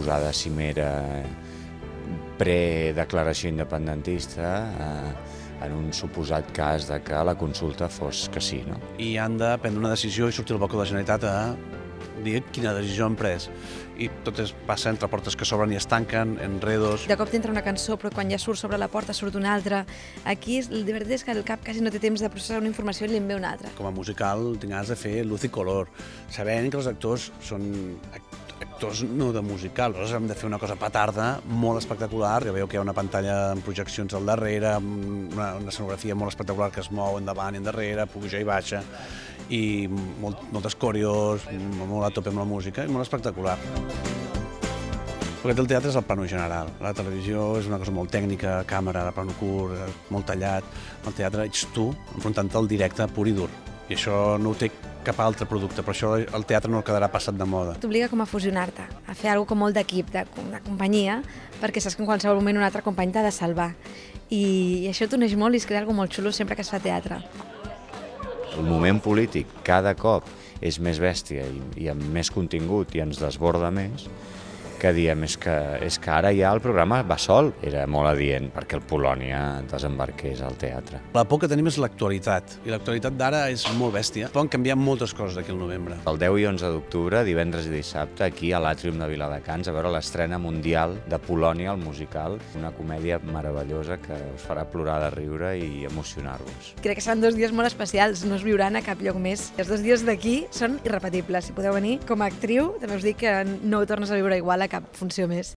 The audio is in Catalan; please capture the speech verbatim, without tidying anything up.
suposada cimera pre-declaració independentista eh, en un suposat cas de que la consulta fos que sí, no? I han de prendre una decisió i sortir al balcó de la Generalitat a dir quina decisió han pres. I tot es passa entre portes que s'obren i es tanquen, enredos... De cop t'entra una cançó, però quan ja surt sobre la porta surt una altra. Aquí el divertit és que el cap quasi no té temps de processar una informació i li en ve una altra. Com a musical tinc ganes de fer luz i color, sabent que els actors són actors no de musical, aleshores hem de fer una cosa petarda, molt espectacular. Ja veieu que hi ha una pantalla amb projeccions al darrere, una, una escenografia molt espectacular que es mou endavant i endarrere, puja i baixa, i molt, moltes coreos, molt a tope amb la música, i molt espectacular. Perquè el teatre és el plano general, la televisió és una cosa molt tècnica, càmera, plano curt, molt tallat. El teatre ets tu enfrontant-te al directe pur i dur, i això no ho té cap altre producte, però això el teatre no quedarà passat de moda. T'obliga com a fusionar-te, a fer alguna com molt d'equip, de, de companyia, perquè saps que en qualsevol moment un altre company t'ha de salvar. I, i això t'uneix molt i es crea alguna molt xulo sempre que es fa teatre. El moment polític cada cop és més bèstia i, i amb més contingut i ens desborda més, que diem és que, és que ara ja el programa va sol. Era molt adient perquè el Polònia desembarqués al teatre. La por que tenim és l'actualitat, i l'actualitat d'ara és molt bèstia. Poden canviar moltes coses d'aquí al novembre. El deu i onze d'octubre, divendres i dissabte, aquí a l'Àtrium de Viladecans, a veure l'estrena mundial de Polònia, el musical, una comèdia meravellosa que us farà plorar de riure i emocionar-vos. Crec que seran dos dies molt especials, no es viuran a cap lloc més. Els dos dies d'aquí són irrepetibles. Si podeu venir, com a actriu, també us dic que no ho tornes a viure igual a cap funció més.